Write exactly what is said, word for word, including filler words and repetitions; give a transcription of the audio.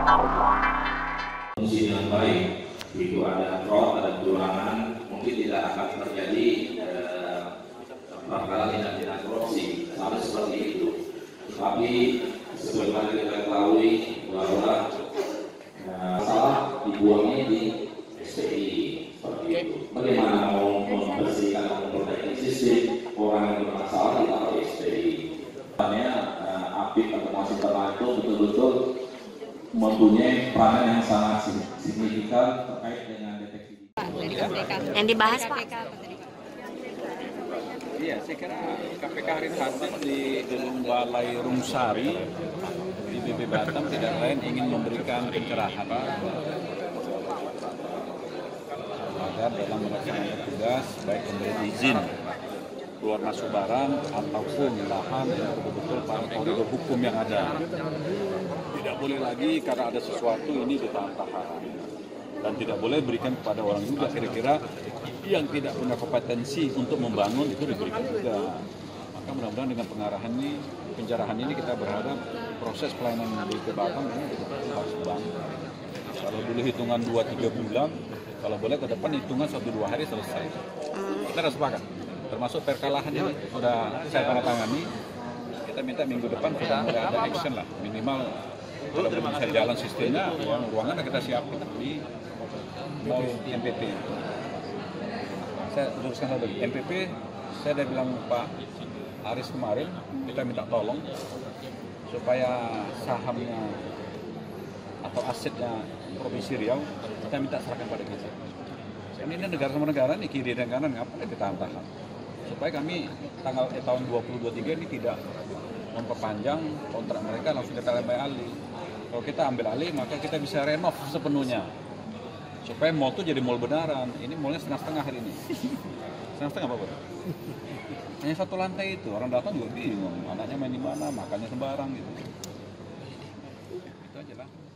Fungsi dengan baik, itu ada fraud, ada kecurangan, mungkin tidak akan terjadi eh, perkara tindak pidana korupsi, sama seperti itu. Tapi sebagaimana kita ketahui bahwa eh, salah dibuangnya di S P I seperti itu. Bagaimana mau membersihkan atau memperbaiki sistem orang yang bermasalah ditaruh di S P I. Makanya eh, Apip atau Mas Internal itu betul-betul mempunyai peranan yang sangat signifikan terkait dengan deteksi. Yang dibahas Pak? Iya, saya kira K P K hari ini hadir di Gedung Balai Rumsari di B P Batam tidak lain ingin memberikan pencerahan agar dalam melaksanakan tugas baik memberi izin keluar masuk barang ataupun lahan yang betul-betul pada koridor hukum yang ada. Tidak boleh lagi karena ada sesuatu ini ditahan-tahan dan tidak boleh berikan kepada orang juga, kira-kira yang tidak punya kompetensi untuk membangun itu diberikan juga. Maka mudah-mudahan dengan pengarahan ini, pencerahan ini kita berharap proses pelayanan di Batam ini betul-betul harus bangun. Kalau dulu hitungan dua tiga bulan, kalau boleh ke depan hitungan satu dua hari selesai. Kita harus sepakat. Termasuk perkalahan ini sudah saya tanda tangani. Kita minta minggu depan sudah mulai ada action lah, minimal kalau belum bisa jalan sistemnya, yang ruangan kita siapkan di mall M P P. Saya luruskan lagi, M P P saya udah bilang Pak Aris kemarin, kita minta tolong supaya sahamnya atau asetnya Provinsi Riau kita minta serahkan pada kita. Ini negara sama negara nih, kiri dan kanan ngapain kita tahan? Supaya kami tanggal eh, tahun dua ribu dua puluh tiga ini tidak memperpanjang kontrak mereka, langsung kita ambil alih. Kalau kita ambil alih maka kita bisa renov sepenuhnya supaya mall itu jadi mall benaran. Ini mallnya setengah-setengah hari ini. Setengah-setengah apa Bro? Hanya satu lantai itu, orang datang juga bingung anaknya main di mana, makannya sembarang gitu. Itu aja lah.